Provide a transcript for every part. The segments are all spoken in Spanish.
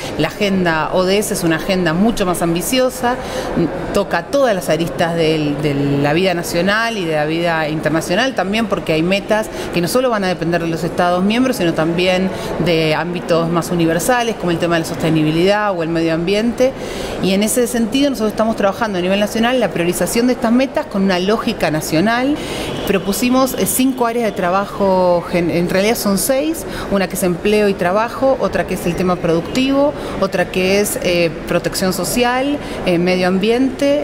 La agenda ODS es una agenda mucho más ambiciosa, toca todas las aristas de la vida nacional y de la vida internacional también, porque hay metas que no solo van a depender de los Estados miembros, sino también de ámbitos más universales, como el tema de la sostenibilidad o el medio ambiente. Y en ese sentido nosotros estamos trabajando a nivel nacional la priorización de estas metas con una lógica nacional. Propusimos 5 áreas de trabajo, en realidad son 6, una que es empleo y trabajo, otra que es el tema productivo, otra que es protección social, medio ambiente,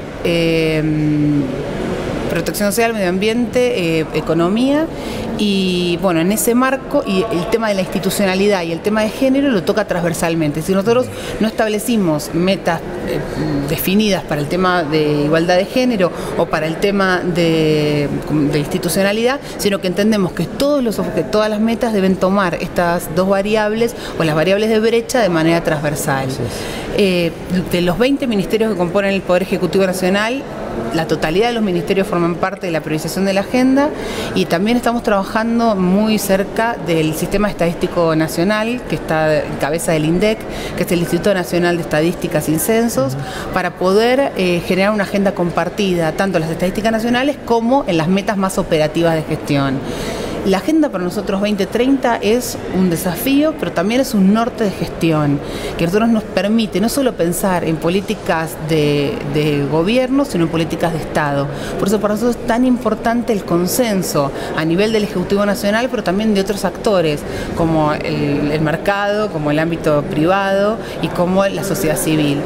economía, y bueno, en ese marco, y el tema de la institucionalidad y el tema de género lo toca transversalmente. Si nosotros no establecimos metas definidas para el tema de igualdad de género o para el tema de institucionalidad, sino que entendemos que todas las metas deben tomar estas dos variables o las variables de brecha de manera transversal. De los 20 ministerios que componen el Poder Ejecutivo Nacional, la totalidad de los ministerios forman parte de la priorización de la agenda, y también estamos trabajando muy cerca del Sistema Estadístico Nacional, que está en cabeza del INDEC, que es el Instituto Nacional de Estadísticas y Censos, para poder generar una agenda compartida, tanto en las estadísticas nacionales como en las metas más operativas de gestión. La agenda para nosotros 2030 es un desafío, pero también es un norte de gestión, que a nosotros nos permite no solo pensar en políticas de gobierno, sino en políticas de Estado. Por eso para nosotros es tan importante el consenso a nivel del Ejecutivo Nacional, pero también de otros actores, como el mercado, como el ámbito privado y como la sociedad civil.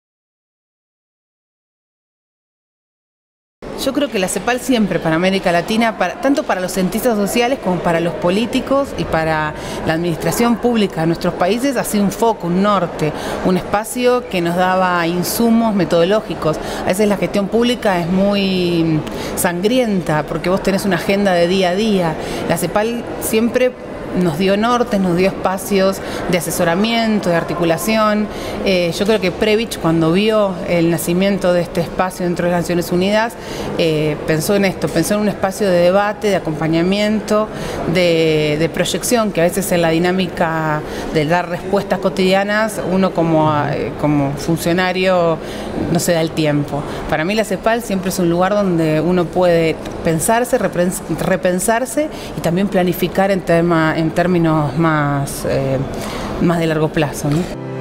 Yo creo que la CEPAL siempre para América Latina, tanto para los cientistas sociales como para los políticos y para la administración pública de nuestros países, ha sido un foco, un norte, un espacio que nos daba insumos metodológicos. A veces la gestión pública es muy sangrienta porque vos tenés una agenda de día a día. La CEPAL siempre nos dio nortes, nos dio espacios de asesoramiento, de articulación. Yo creo que Prebisch, cuando vio el nacimiento de este espacio dentro de las Naciones Unidas, pensó en esto, pensó en un espacio de debate, de acompañamiento, de proyección, que a veces en la dinámica de dar respuestas cotidianas, uno como funcionario no se da el tiempo. Para mí la CEPAL siempre es un lugar donde uno puede pensarse, repensarse y también planificar en términos más de largo plazo, ¿no?